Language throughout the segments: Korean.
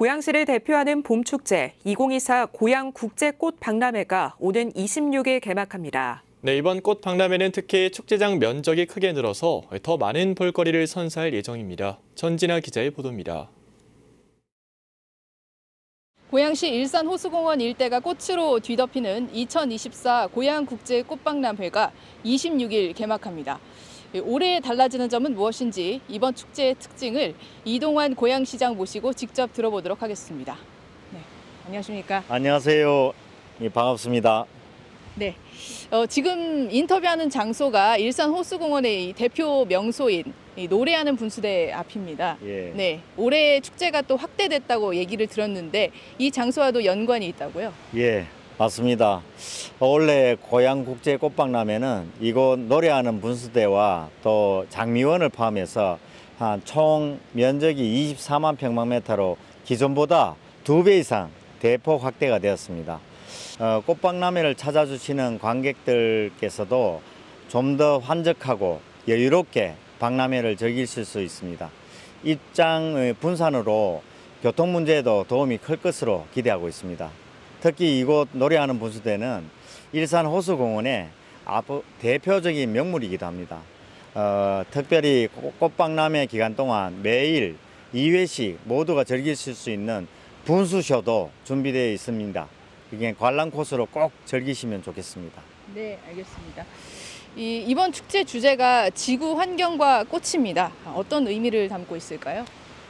고양시를 대표하는 봄축제 2024 고양국제꽃박람회가 오는 26일 개막합니다. 네, 이번 꽃박람회는 특히 축제장 면적이 크게 늘어서 더 많은 볼거리를 선사할 예정입니다. 전진아 기자의 보도입니다. 고양시 일산호수공원 일대가 꽃으로 뒤덮이는 2024 고양국제꽃박람회가 26일 개막합니다. 올해 달라지는 점은 무엇인지 이번 축제의 특징을 이동환 고양시장 모시고 직접 들어보도록 하겠습니다. 네, 안녕하십니까? 안녕하세요. 반갑습니다. 네, 지금 인터뷰하는 장소가 일산호수공원의 대표 명소인 노래하는 분수대 앞입니다. 예. 네, 올해 축제가 또 확대됐다고 얘기를 들었는데 이 장소와도 연관이 있다고요? 예, 맞습니다. 원래 고양국제꽃박람회는 이곳 노래하는 분수대와 또 장미원을 포함해서 한 총 면적이 24만 평방미터로 기존보다 2배 이상 대폭 확대가 되었습니다. 꽃박람회를 찾아주시는 관객들께서도 좀 더 환적하고 여유롭게 박람회를 즐기실 수 있습니다. 입장 분산으로 교통 문제에도 도움이 클 것으로 기대하고 있습니다. 특히 이곳 노래하는 분수대는 일산 호수공원의 대표적인 명물이기도 합니다. 특별히 꽃박람회 기간 동안 매일 2회씩 모두가 즐기실 수 있는 분수쇼도 준비되어 있습니다. 이게 관람 코스로 꼭 즐기시면 좋겠습니다. 네, 알겠습니다. 이번 축제 주제가 지구 환경과 꽃입니다. 어떤 의미를 담고 있을까요?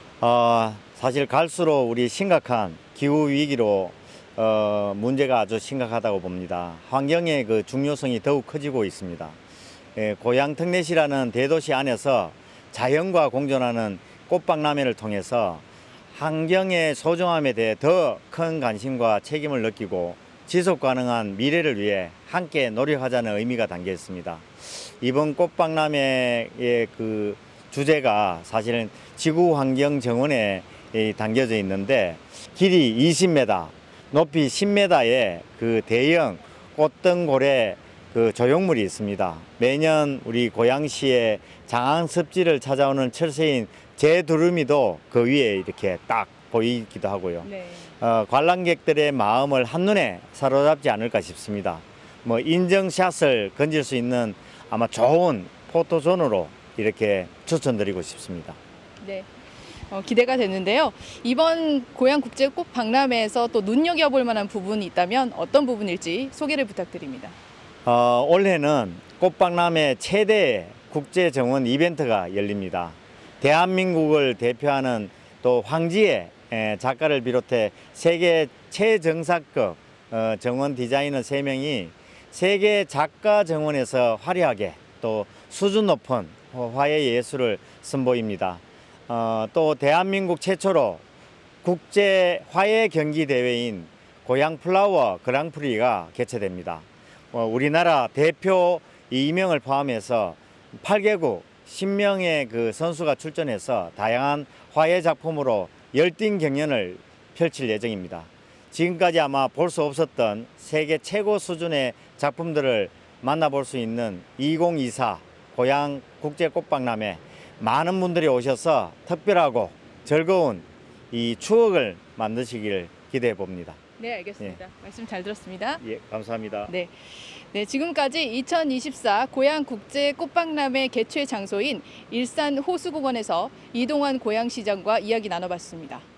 사실 갈수록 우리 심각한 기후 위기로 문제가 아주 심각하다고 봅니다. 환경의 그 중요성이 더욱 커지고 있습니다. 고양 특례시라는 대도시 안에서 자연과 공존하는 꽃박람회를 통해서 환경의 소중함에 대해 더 큰 관심과 책임을 느끼고 지속 가능한 미래를 위해 함께 노력하자는 의미가 담겨 있습니다. 이번 꽃박람회의 그 주제가 사실은 지구환경정원에 담겨져 있는데 길이 20m, 높이 10m의 그 대형 꽃등고래 그 조형물이 있습니다. 매년 우리 고양시의 장항습지를 찾아오는 철새인 제두루미도 그 위에 이렇게 딱 보이기도 하고요. 네. 관람객들의 마음을 한눈에 사로잡지 않을까 싶습니다. 인증샷을 건질 수 있는 아마 좋은 포토존으로 이렇게 추천드리고 싶습니다. 네. 기대가 되는데요. 이번 고양국제꽃박람회에서 또 눈여겨볼 만한 부분이 있다면 어떤 부분일지 소개를 부탁드립니다. 올해는 꽃박람회 최대 국제정원 이벤트가 열립니다. 대한민국을 대표하는 또 황지의 작가를 비롯해 세계 최정상급 정원 디자이너 3명이 세계 작가 정원에서 화려하게 또 수준 높은 화해 예술을 선보입니다. 또 대한민국 최초로 국제 화해 경기 대회인 고양 플라워 그랑프리가 개최됩니다. 우리나라 대표 2명을 포함해서 8개국 10명의 그 선수가 출전해서 다양한 화해 작품으로 열띤 경연을 펼칠 예정입니다. 지금까지 아마 볼 수 없었던 세계 최고 수준의 작품들을 만나볼 수 있는 2024 고양 국제꽃박람회 많은 분들이 오셔서 특별하고 즐거운 이 추억을 만드시길 기대해 봅니다. 네, 알겠습니다. 말씀 잘 들었습니다. 예, 감사합니다. 네, 지금까지 2024 고양국제꽃박람회 개최 장소인 일산호수공원에서 이동환 고양시장과 이야기 나눠봤습니다.